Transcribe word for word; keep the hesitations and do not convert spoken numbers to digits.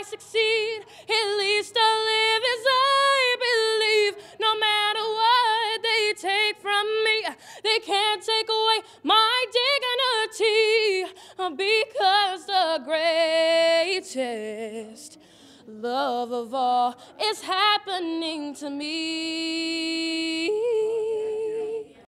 succeed. At least I live as I believe. No matter what they take from me, they can't take away my dignity, because the greatest love of all is happening to me.